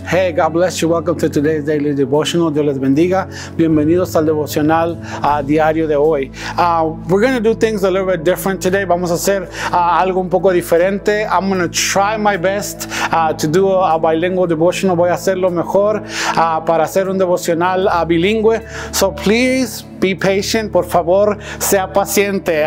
Hey, God bless you. Welcome to today's Daily Devotional. Dios les bendiga. Bienvenidos al devocional diario de hoy. We're going to do things a little bit different today. Vamos a hacer algo un poco diferente. I'm going to try my best to do a bilingual devotional. Voy a hacerlo mejor para hacer un devocional bilingüe. So please be patient. Por favor, sea paciente.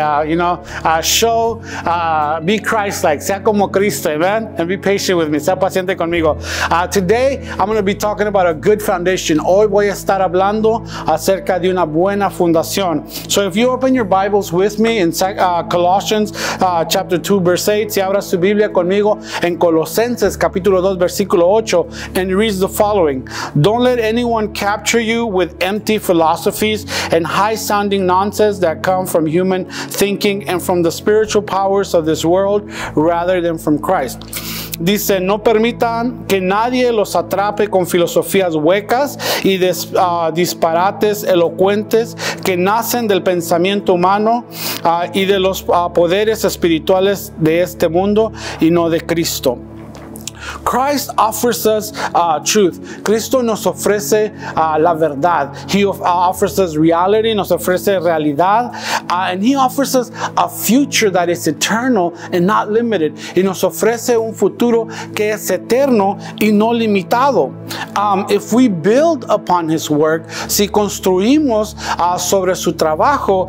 Be Christ-like. Sea como Cristo, amen? And be patient with me. Sea paciente conmigo. Today, I'm going to be talking about a good foundation. Hoy voy a estar hablando acerca de una buena fundación. So if you open your Bibles with me in Colossians chapter 2, verse 8, si abras su Biblia conmigo en Colosenses capítulo 2, versículo 8, and it reads the following: Don't let anyone capture you with empty philosophies and high-sounding nonsense that come from human thinking and from the spiritual powers of this world rather than from Christ. Dice, no permitan que nadie los atrape con filosofías huecas y disparates elocuentes que nacen del pensamiento humano y de los poderes espirituales de este mundo y no de Cristo. Christ offers us truth. Cristo nos ofrece la verdad. He offers us reality, nos ofrece realidad, and He offers us a future that is eternal and not limited. Y nos ofrece un futuro que es eterno y no limitado. If we build upon His work, si construimos sobre su trabajo,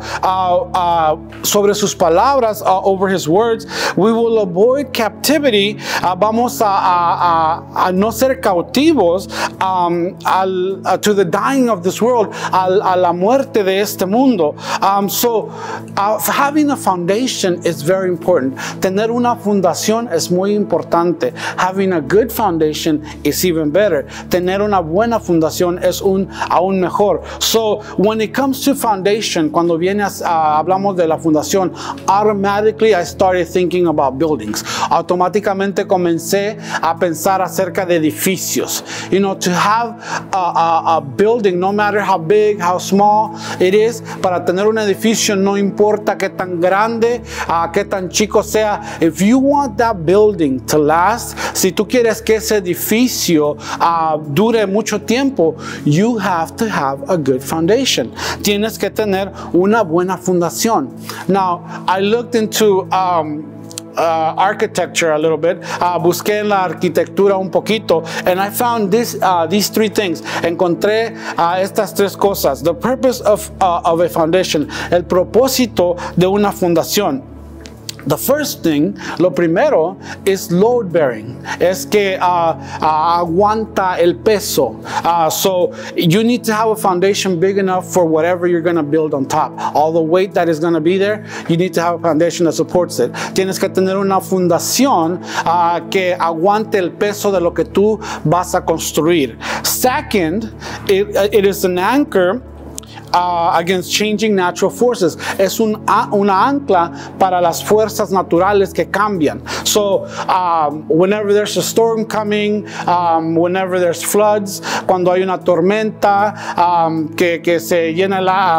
sobre sus palabras, over His words, we will avoid captivity. Vamos a no ser cautivos to the dying of this world, a la muerte de este mundo. So having a foundation is very important. Tener una fundación es muy importante. Having a good foundation is even better. Tener una buena fundación es aún mejor. So when it comes to foundation, cuando hablamos de la fundación, automatically I started thinking about buildings. Automáticamente comencé a pensar acerca de edificios. You know, to have a building, no matter how big, how small it is, para tener un edificio, no importa qué tan grande, qué tan chico sea. If you want that building to last, si tú quieres que ese edificio dure mucho tiempo, you have to have a good foundation. Tienes que tener una buena fundación. Now, I looked into architecture a little bit. Busqué en la arquitectura un poquito, and I found these three things. Encontré estas tres cosas. The purpose of a foundation, el propósito de una fundación. The first thing, lo primero, is load bearing. Es que aguanta el peso. So you need to have a foundation big enough for whatever you're going to build on top. All the weight that is going to be there, you need to have a foundation that supports it. Tienes que tener una fundación que aguante el peso de lo que tú vas a construir. Second, it is an anchor against changing natural forces. Es una ancla para las fuerzas naturales que cambian. So whenever there's a storm coming, whenever there's floods, cuando hay una tormenta que se llena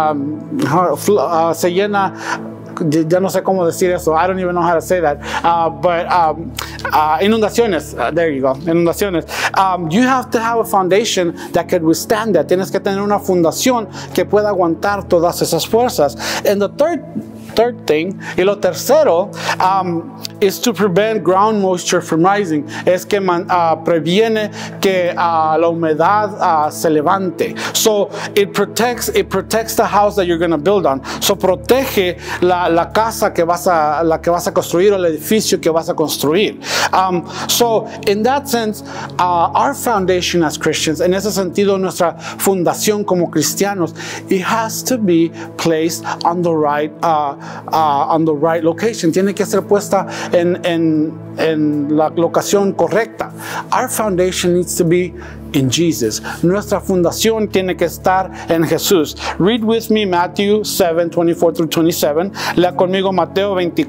ya no sé cómo decir eso. I don't even know how to say that. But inundaciones. There you go. Inundaciones. You have to have a foundation that can withstand that. Tienes que tener una fundación que pueda aguantar todas esas fuerzas. And the third thing, y lo tercero, is to prevent ground moisture from rising. Es que previene que la humedad se levante. So it protects the house that you're going to build on. So protege la casa que vas a construir, o el edificio que vas a construir. So in that sense, our foundation as Christians, en ese sentido nuestra fundación como cristianos, it has to be placed on the right location. Tiene que ser puesta en la locación correcta. Our foundation needs to be in Jesus. Nuestra fundación tiene que estar en Jesús. Read with me Matthew 7, 24 through 27. Lea conmigo Mateo 7,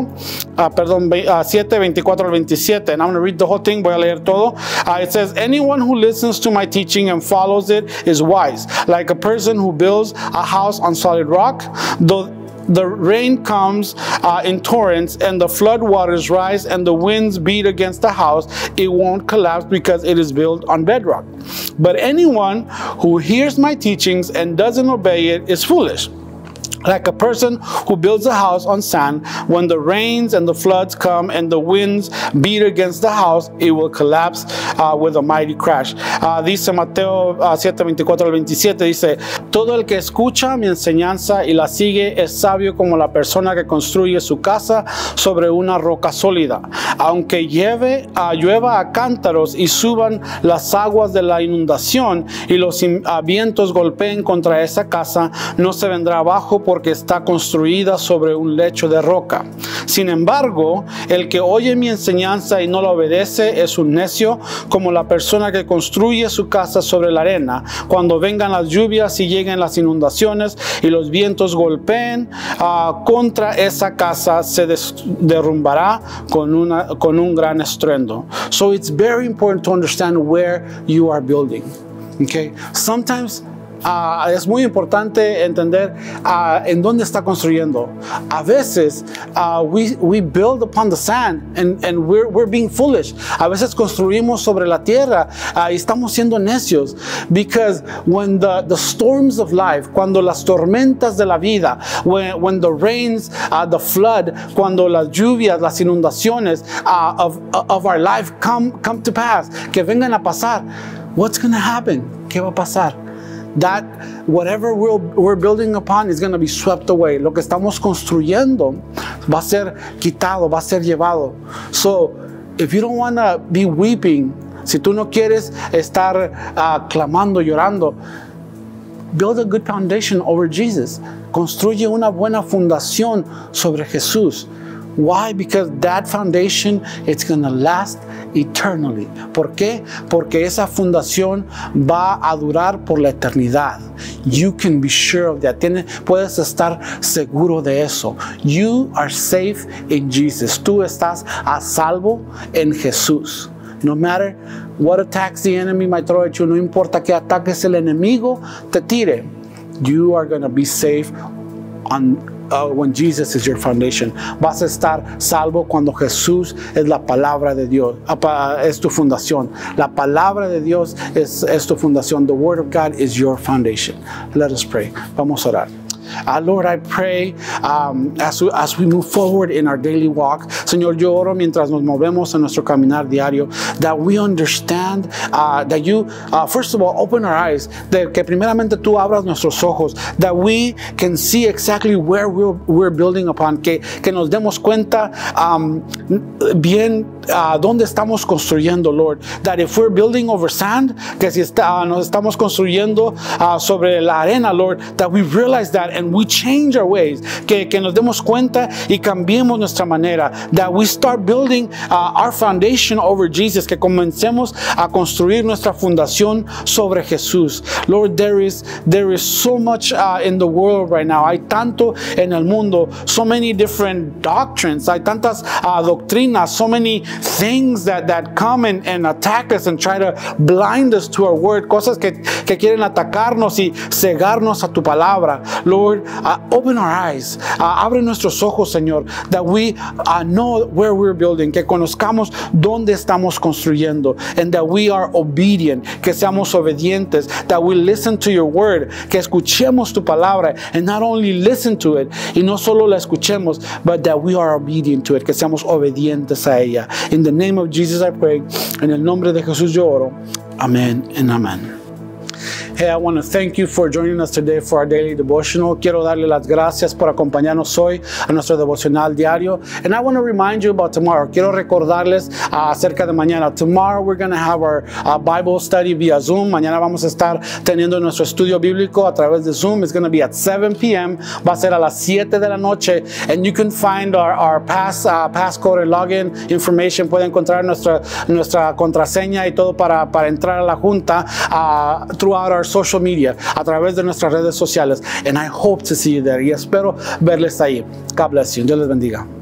24 al 27. And I'm going to read the whole thing. Voy a leer todo. It says, anyone who listens to my teaching and follows it is wise, like a person who builds a house on solid rock. the rain comes in torrents and the flood waters rise and the winds beat against the house, it won't collapse because it is built on bedrock. But anyone who hears my teachings and doesn't obey it is foolish, like a person who builds a house on sand. When the rains and the floods come and the winds beat against the house, it will collapse with a mighty crash. Dice Mateo 7:24 al 27, dice, todo el que escucha mi enseñanza y la sigue es sabio como la persona que construye su casa sobre una roca sólida. Aunque llueva a cántaros y suban las aguas de la inundación y los vientos golpeen contra esa casa, no se vendrá abajo porque está construida sobre un lecho de roca. Sin embargo, el que oye mi enseñanza y no la obedece es un necio, como la persona que construye su casa sobre la arena. Cuando vengan las lluvias y lleguen las inundaciones y los vientos golpeen contra esa casa, se derrumbará con un gran estruendo. So it's very important to understand where you are building. Okay? Sometimes es muy importante entender en dónde está construyendo. A veces we build upon the sand and we're being foolish. A veces construimos sobre la tierra y estamos siendo necios. Because when the storms of life, cuando las tormentas de la vida, when the rains, the flood, cuando las lluvias, las inundaciones of our life come to pass, que vengan a pasar, what's going to happen? ¿Qué va a pasar? That whatever we're building upon is going to be swept away. Lo que estamos construyendo va a ser quitado, va a ser llevado. So, if you don't want to be weeping, si tú no quieres estar clamando, llorando, build a good foundation over Jesus. Construye una buena fundación sobre Jesús. Why? Because that foundation, it's going to last eternally. ¿Por qué? Porque esa fundación va a durar por la eternidad. You can be sure of that. Puedes estar seguro de eso. You are safe in Jesus. Tú estás a salvo en Jesús. No matter what attacks the enemy might throw at you, no importa qué ataques el enemigo te tire, you are going to be safe when Jesus is your foundation. Vas a estar salvo cuando Jesús es la palabra de Dios, es tu fundación. La palabra de Dios es tu fundación. The word of God is your foundation. Let us pray. Vamos a orar. Lord, I pray as we move forward in our daily walk, Señor, yo oro mientras nos movemos en nuestro caminar diario, that we understand that you, first of all, open our eyes, de que primeramente tú abras nuestros ojos, that we can see exactly where we're building upon, que nos demos cuenta bien dónde estamos construyendo, Lord, that if we're building over sand, que si nos estamos construyendo sobre la arena, Lord, that we realize that and we change our ways, que nos demos cuenta y cambiemos nuestra manera, that we start building our foundation over Jesus, que comencemos a construir nuestra fundación sobre Jesús. Lord, there is so much in the world right now. Hay tanto en el mundo, so many different doctrines, hay tantas doctrinas, so many things that come and attack us and try to blind us to our word, cosas que quieren atacarnos y cegarnos a tu palabra. Lord, open our eyes, abre nuestros ojos, Señor, that we know where we're building, que conozcamos dónde estamos construyendo, and that we are obedient, que seamos obedientes, that we listen to your word, que escuchemos tu palabra, and not only listen to it, y no solo la escuchemos, but that we are obedient to it, que seamos obedientes a ella. In the name of Jesus I pray, en el nombre de Jesús yo oro. Amén and amén. Hey, I want to thank you for joining us today for our daily devotional. Quiero darle las gracias por acompañarnos hoy a nuestro devocional diario. And I want to remind you about tomorrow. Quiero recordarles acerca de mañana. Tomorrow we're going to have our Bible study via Zoom. Mañana vamos a estar teniendo nuestro estudio bíblico a través de Zoom. It's going to be at 7 p.m. Va a ser a las 7 de la noche. And you can find our passcode and login information. Pueden encontrar nuestra contraseña y todo para entrar a la junta throughout our social media, a través de nuestras redes sociales. And I hope to see you there. Y espero verles ahí. God bless you. Dios les bendiga.